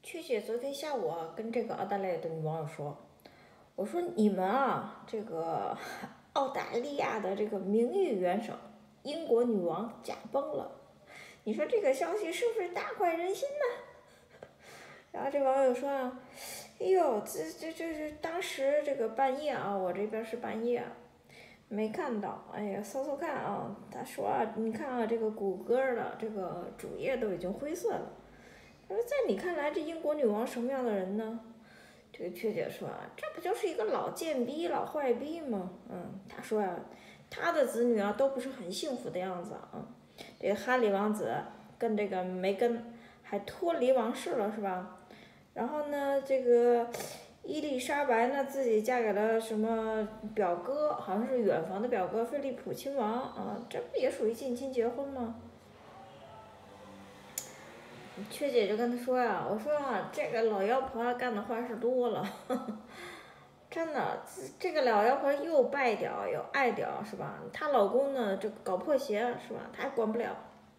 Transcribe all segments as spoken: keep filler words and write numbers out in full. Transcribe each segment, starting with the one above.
曲姐昨天下午啊，跟这个澳大利亚的女网友说，我说你们啊，这个澳大利亚的这个名誉元首英国女王驾崩了，你说这个消息是不是大快人心呢？然后这网友说啊，哎呦，这这这是当时这个半夜啊，我这边是半夜，没看到，哎呀，搜搜看啊，他说啊，你看啊，这个谷歌的这个主页都已经灰色了。他说，在你看来，这英国女王什么样的人呢？这个缺姐说啊，这不就是一个老贱逼、老坏逼吗？嗯，他说啊，他的子女啊都不是很幸福的样子啊。这个哈里王子跟这个梅根还脱离王室了，是吧？然后呢，这个伊丽莎白呢自己嫁给了什么表哥，好像是远房的表哥菲利普亲王啊，这不也属于近亲结婚吗？缺姐就跟他说呀、啊，我说啊，这个老妖婆干的坏事多了，呵呵真的，这个老妖婆又败屌又爱屌，是吧？她老公呢，这个搞破鞋，是吧？她还管不了，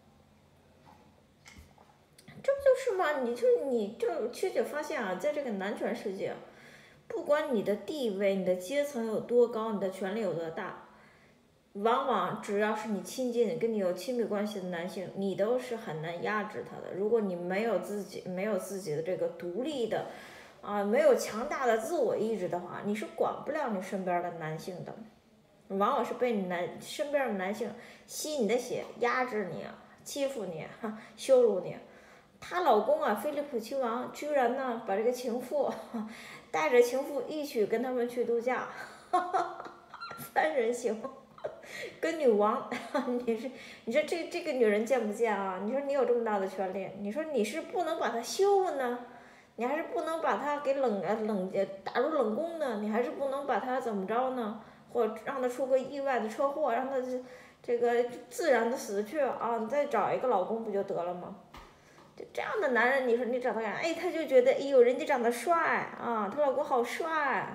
这不就是吗？你就你就缺姐发现啊，在这个男权世界，不管你的地位、你的阶层有多高，你的权力有多大，往往只要是你亲近、跟你有亲密关系的男性，你都是很难压制他的。如果你没有自己、没有自己的这个独立的，啊，没有强大的自我意志的话，你是管不了你身边的男性的。往往是被你男身边的男性吸你的血，压制你，欺负你，哈，羞辱你。她老公啊，菲利普亲王居然呢把这个情妇带着情妇一起跟他们去度假，三人行。跟女王，你是你说这这个女人贱不贱啊？你说你有这么大的权利，你说你是不能把她休了呢，你还是不能把她给冷呃冷打入冷宫呢？你还是不能把她怎么着呢？或者让她出个意外的车祸，让她这这个自然的死去啊？你再找一个老公不就得了吗？就这样的男人，你说你找他干？哎，他就觉得哎呦，人家长得帅啊，她老公好帅，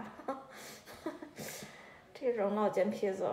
这种老贱坯子。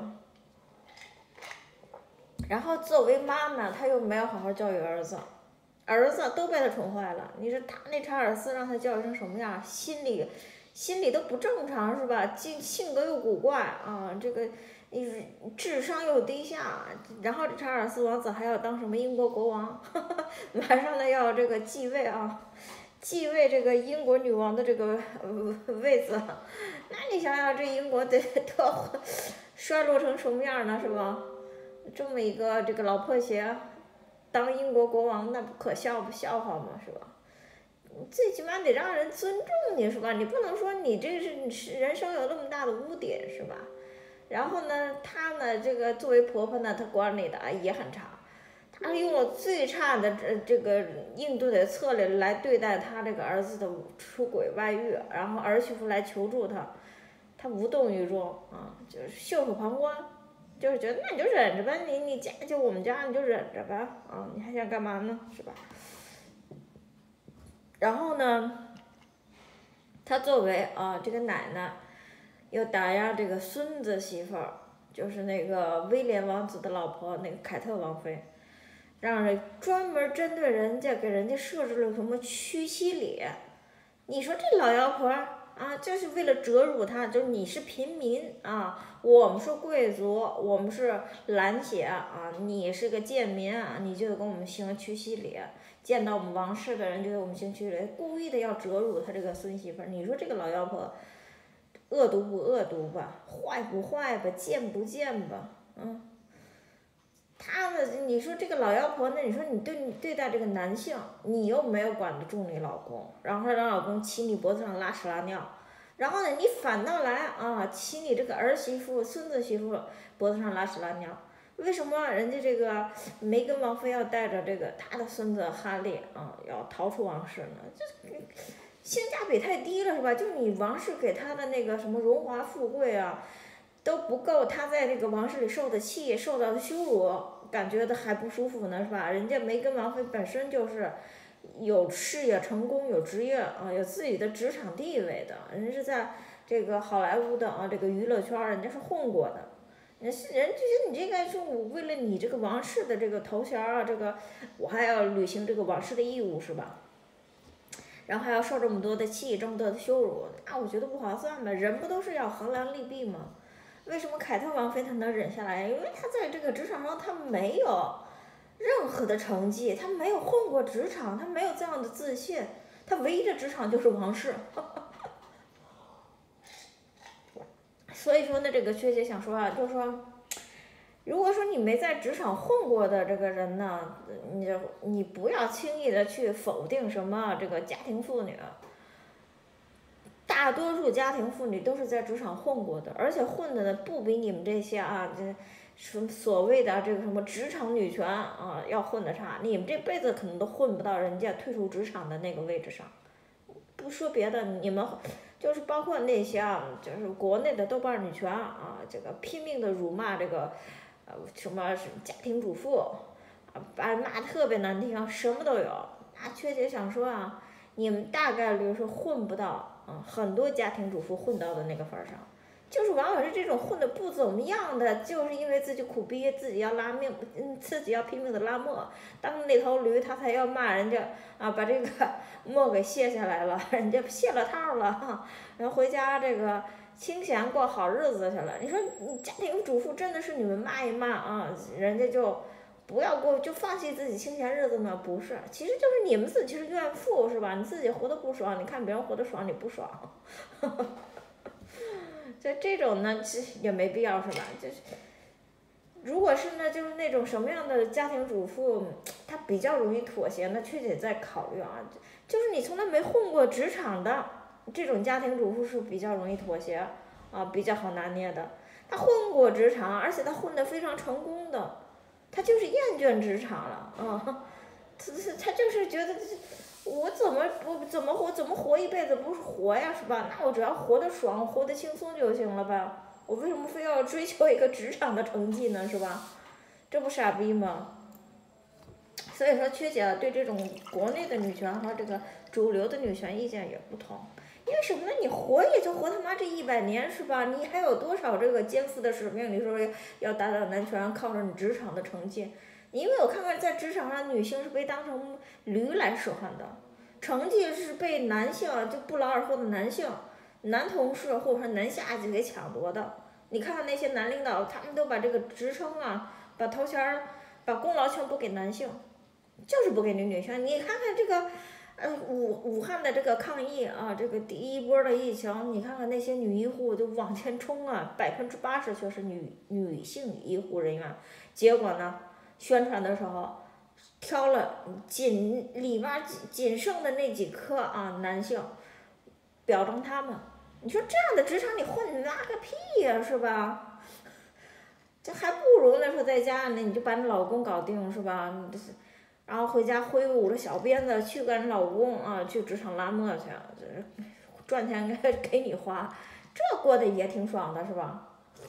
然后作为妈呢，她又没有好好教育儿子，儿子都被她宠坏了。你说他那查尔斯让他教育成什么样？心理，心理都不正常是吧？性性格又古怪啊，这个，智商又低下。然后这查尔斯王子还要当什么英国国王，呵呵马上呢要这个继位啊，继位这个英国女王的这个位子。那你想想，这英国得得衰落成什么样呢？是吧？这么一个这个老破鞋，当英国国王，那不可笑不笑话吗？是吧？最起码得让人尊重你，是吧？你不能说你这是人生有那么大的污点，是吧？然后呢，她呢，这个作为婆婆呢，她管理的也很差，她用了最差的这这个应对的策略来对待她这个儿子的出轨外遇，然后儿媳妇来求助她，她无动于衷啊，就是袖手旁观。就是觉得那你就忍着呗，你你嫁就我们家你就忍着呗，啊，你还想干嘛呢，是吧？然后呢，她作为啊这个奶奶，又打压这个孙子媳妇儿，就是那个威廉王子的老婆那个凯特王妃，让人专门针对人家给人家设置了什么屈膝礼，你说这老妖婆啊，就是为了折辱他，就是你是平民啊，我们是贵族，我们是蓝血啊，你是个贱民啊，你就得跟我们行屈膝礼，见到我们王室的人就得我们行屈膝礼，故意的要折辱他这个孙媳妇儿。你说这个老妖婆，恶毒不恶毒吧，坏不坏吧，贱不贱吧，嗯。他呢？你说这个老妖婆，那你说你对你对待这个男性，你又没有管得住你老公，然后让老公骑你脖子上拉屎拉尿，然后呢，你反倒来啊骑你这个儿媳妇、孙子媳妇脖子上拉屎拉尿，为什么人家这个梅根王妃要带着这个他的孙子哈利啊要逃出王室呢？这性价比太低了是吧？就你王室给他的那个什么荣华富贵啊。都不够他在这个王室里受的气、受到的羞辱，感觉的还不舒服呢，是吧？人家梅根王妃本身就是有事业成功、有职业啊、有自己的职场地位的，人是在这个好莱坞的啊这个娱乐圈，人家是混过的。人是人就是你这个说，我为了你这个王室的这个头衔啊，这个我还要履行这个王室的义务，是吧？ 然后还要受这么多的气，这么多的羞辱，那我觉得不划算呗。人不都是要衡量利弊吗？为什么凯特王妃她能忍下来？因为她在这个职场上她没有任何的成绩，她没有混过职场，她没有这样的自信，她唯一的职场就是王室。所以说呢，这个薛姐想说啊，就是说，如果说你没在职场混过的这个人呢，你就你不要轻易的去否定什么这个家庭妇女。大多数家庭妇女都是在职场混过的，而且混的呢不比你们这些啊这什所谓的这个什么职场女权啊要混的差，你们这辈子可能都混不到人家退出职场的那个位置上。不说别的，你们就是包括那些啊，就是国内的豆瓣女权啊，这个拼命的辱骂这个呃什么家庭主妇啊，把骂特别难听，什么都有。那缺姐想说啊，你们大概率是混不到。嗯，很多家庭主妇混到的那个份儿上，就是往往是这种混的不怎么样的，就是因为自己苦逼，自己要拉命，嗯，自己要拼命的拉磨，当那头驴他才要骂人家啊，把这个磨给卸下来了，人家卸了套了哈，然后回家这个清闲过好日子去了。你说家庭主妇真的是你们骂一骂啊，人家就。不要过就放弃自己清闲日子吗？不是，其实就是你们自己是怨妇是吧？你自己活得不爽，你看别人活得爽你不爽，就这种呢，其实也没必要是吧？就是，如果是呢，就是那种什么样的家庭主妇，她比较容易妥协呢？缺姐在考虑啊，就是你从来没混过职场的这种家庭主妇是比较容易妥协啊，比较好拿捏的。她混过职场，而且她混得非常成功的。他就是厌倦职场了，嗯，他他就是觉得，我怎么我怎么活怎么活一辈子不是活呀，是吧？那我只要活得爽，活得轻松就行了吧？我为什么非要追求一个职场的成绩呢，是吧？这不傻逼吗？所以说，缺姐对这种国内的女权和这个主流的女权意见也不同。因为什么呢？你活也就活他妈这一百年是吧？你还有多少这个肩负的使命？你说要打倒男权，靠着你职场的成绩？因为我看看在职场上，女性是被当成驴来使唤的，成绩是被男性就不劳而获的男性、男同事或者说男下级给抢夺的。你看看那些男领导，他们都把这个职称啊，把头衔、把功劳全部给男性，就是不给女女性。你看看这个。呃，武武汉的这个抗疫啊，这个第一波的疫情，你看看那些女医护就往前冲啊，百分之八十却是女女性医护人员。结果呢，宣传的时候挑了仅里边仅仅剩的那几颗啊男性，表彰他们。你说这样的职场你混拉个屁呀，是吧？这还不如呢说在家呢，你就把你老公搞定是吧？你然后回家挥舞着小鞭子去跟老公啊去职场拉磨去，赚钱给给你花，这过得也挺爽的是吧？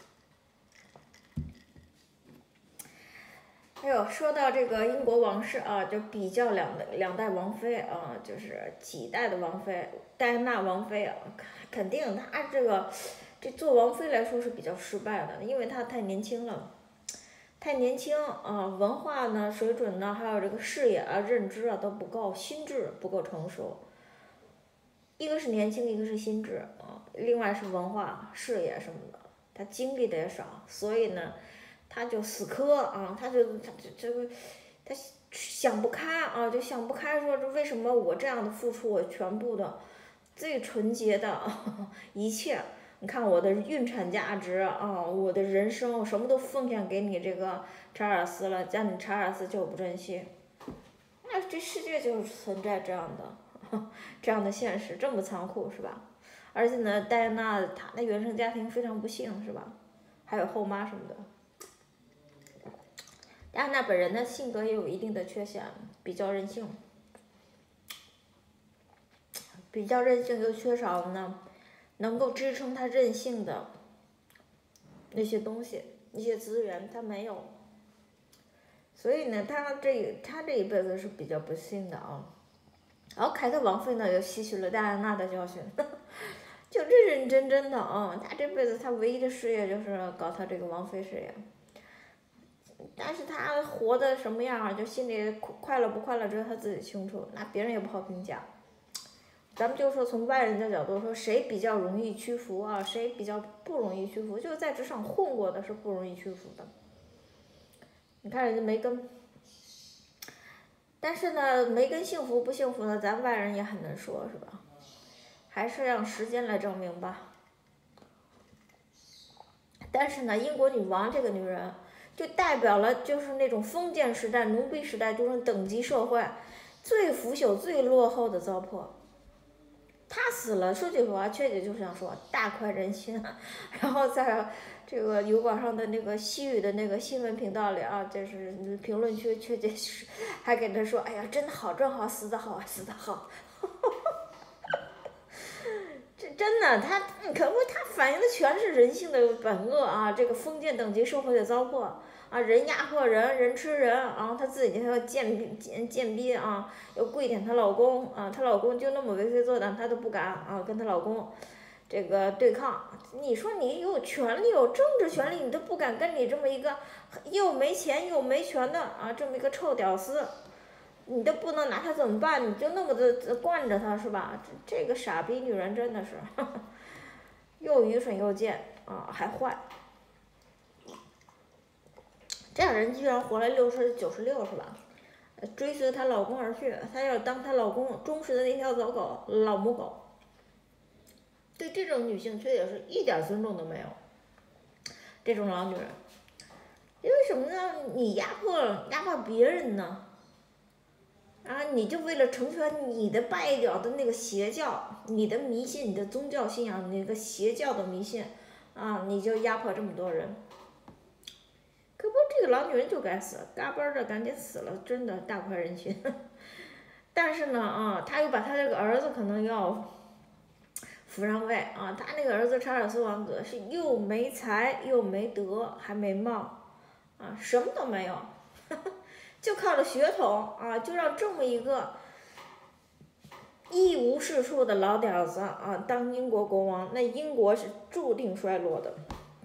还有说到这个英国王室啊，就比较两两代王妃啊，就是几代的王妃，戴安娜王妃啊，肯定她这个这做王妃来说是比较失败的，因为她太年轻了。太年轻啊，文化呢、水准呢，还有这个视野啊、认知啊都不够，心智不够成熟。一个是年轻，一个是心智啊，另外是文化、视野什么的，他经历的也少，所以呢，他就死磕啊，他就他就这个他想不开啊，就想不开说这为什么我这样的付出，我全部的最纯洁的一切。你看我的孕产价值啊，我的人生，我什么都奉献给你这个查尔斯了，但你查尔斯就不珍惜，那这世界就是存在这样的，这样的现实，这么残酷是吧？而且呢，戴安娜她的原生家庭非常不幸是吧？还有后妈什么的。戴安娜本人的性格也有一定的缺陷，比较任性，比较任性又缺少呢。能够支撑他任性的那些东西、那些资源，他没有，所以呢，他这他这一辈子是比较不幸的啊。然后凯特王妃呢，又吸取了戴安娜的教训，就认认真真的啊。他这辈子他唯一的事业就是搞他这个王妃事业，但是他活的什么样，就心里快乐不快乐只有他自己清楚，那别人也不好评价。 咱们就说从外人的角度说，谁比较容易屈服啊？谁比较不容易屈服？就是在职场混过的是不容易屈服的。你看人家梅根，但是呢，梅根幸福不幸福呢？咱外人也很难说，是吧？还是让时间来证明吧。但是呢，英国女王这个女人，就代表了就是那种封建时代、奴婢时代，就是等级社会最腐朽、最落后的糟粕。她死了，说句实话，确实就想说大快人心。然后在这个油管上的那个西语的那个新闻频道里啊，就是评论区确实是还给他说：“哎呀，真好，真好，死得好，死得好。”这真的，他可不，他反映的全是人性的本恶啊！这个封建等级社会的糟粕啊，人压迫人，人吃人，然后她自己还要贱逼贱贱逼啊，要跪舔她老公啊，她老公就那么为非作歹，她都不敢啊跟她老公这个对抗。你说你有权利，有政治权利，你都不敢跟你这么一个又没钱又没权的啊这么一个臭屌丝。你都不能拿他怎么办？你就那么的惯着他是吧？这这个傻逼女人真的是，呵呵又愚蠢又贱啊，还坏。这样人居然活了六十九十六是吧？追随她老公而去，她要当她老公忠实的那条走狗，老母狗。对这种女性却也是一点尊重都没有。这种老女人，因为什么呢？你压迫压迫别人呢？啊，你就为了成全你的败掉的那个邪教，你的迷信，你的宗教信仰，那个邪教的迷信，啊，你就压迫这么多人。可不，这个老女人就该死，嘎嘣的赶紧死了，真的大快人心。但是呢，啊，他又把他这个儿子可能要扶上位啊，他那个儿子查尔斯王子是又没才又没德还没貌，啊，什么都没有。就靠着血统啊，就让这么一个一无是处的老屌子啊当英国国王，那英国是注定衰落的。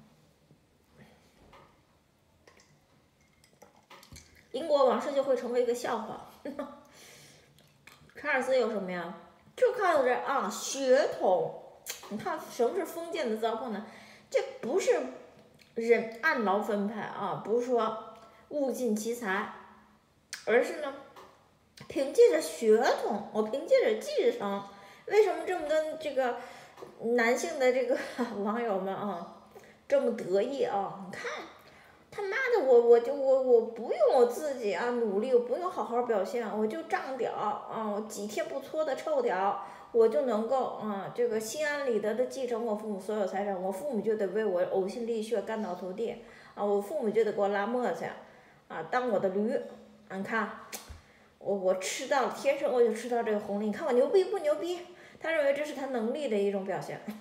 英国王室就会成为一个笑话。查尔斯有什么呀？就靠着啊血统。你看什么是封建的糟粕呢？这不是人按劳分配啊，不是说物尽其才。而是呢，凭借着血统，我凭借着继承，为什么这么多这个男性的这个网友们啊，这么得意啊？你看，他妈的我我就我我不用我自己啊努力，我不用好好表现，我就仗屌啊，我几天不搓的臭屌，我就能够啊这个心安理得的继承我父母所有财产，我父母就得为我呕心沥血肝脑涂地啊，我父母就得给我拉磨去啊，当我的驴。你看，我我吃到天生我就吃到这个红利，你看我牛逼不牛逼？他认为这是他能力的一种表现。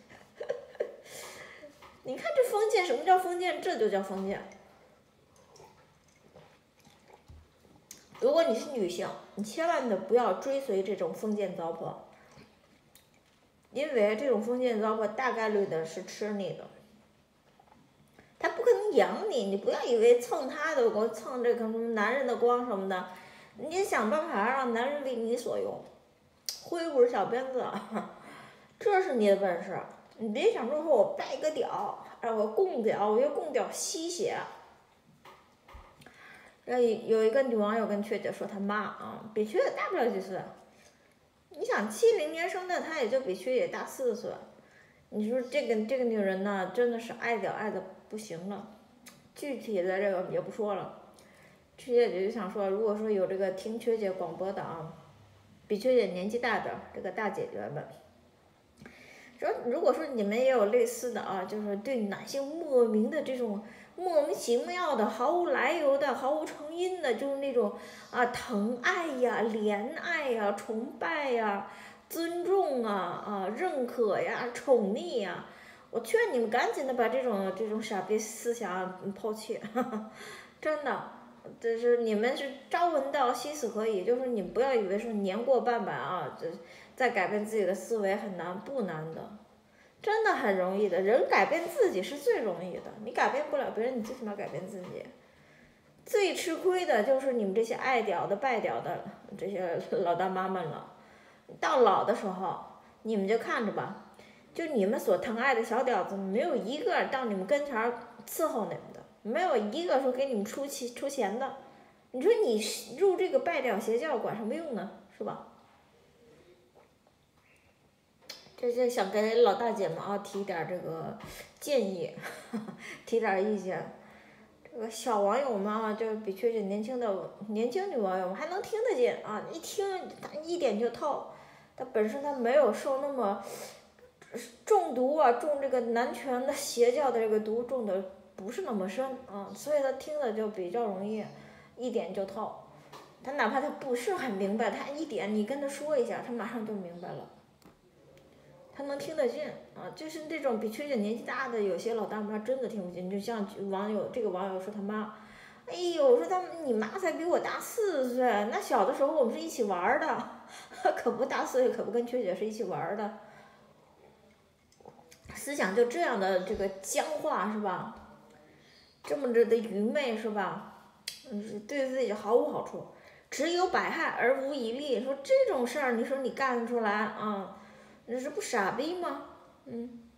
你看这封建，什么叫封建？这就叫封建。如果你是女性，你千万的不要追随这种封建糟粕，因为这种封建糟粕大概率的是吃你的。他不可能养你，你不要以为蹭他的光，蹭这个什么男人的光什么的，你想办法让男人为你所用，挥舞着小鞭子，这是你的本事。你别想着说我拜个屌，让我供屌，我要供屌吸血。有有一个女网友跟雀姐说她妈啊，比雀姐大不了几岁。你想七零年生的，她也就比雀姐大四岁。你说这个这个女人呢，真的是爱屌爱的不行了。具体的这个也不说了。雀姐就想说，如果说有这个听雀姐广播的啊，比雀姐年纪大的这个大姐姐们，说如果说你们也有类似的啊，就是对男性莫名的这种莫名其妙的、毫无来由的、毫无成因的，就是那种啊疼爱呀、怜爱呀、崇拜呀、尊重啊、啊认可呀、宠溺呀，我劝你们赶紧的把这种这种傻逼思想抛弃，呵呵真的，这是你们是朝闻道夕死可以，就是你不要以为说年过半百啊，这再改变自己的思维很难，不难的。真的很容易的，人改变自己是最容易的，你改变不了别人，你最起码改变自己。最吃亏的就是你们这些爱屌的、败屌的这些老大妈们了， 到老的时候，你们就看着吧，就你们所疼爱的小屌子，没有一个到你们跟前伺候你们的，没有一个说给你们出钱出钱的。你说你入这个拜屌邪教管什么用呢？是吧？这这想给老大姐们啊提点这个建议，呵呵提点意见。这个小网友们啊，就比确实年轻的年轻女网友们还能听得见啊，一听他一点就透。他本身他没有受那么中毒啊，中这个男权的邪教的这个毒中的不是那么深啊，所以他听的就比较容易一点就透。他哪怕他不是很明白，他一点你跟他说一下，他马上就明白了。他能听得见啊，就是这种比确实年纪大的有些老大妈真的听不见，就像网友这个网友说他妈，哎呦，说他你妈才比我大四岁，那小的时候我们是一起玩的，可不大四岁，可不跟缺姐是一起玩的，思想就这样的这个僵化是吧？这么着的愚昧是吧？嗯，对自己毫无好处，只有百害而无一利。说这种事儿，你说你干得出来啊？你这不傻逼吗？嗯。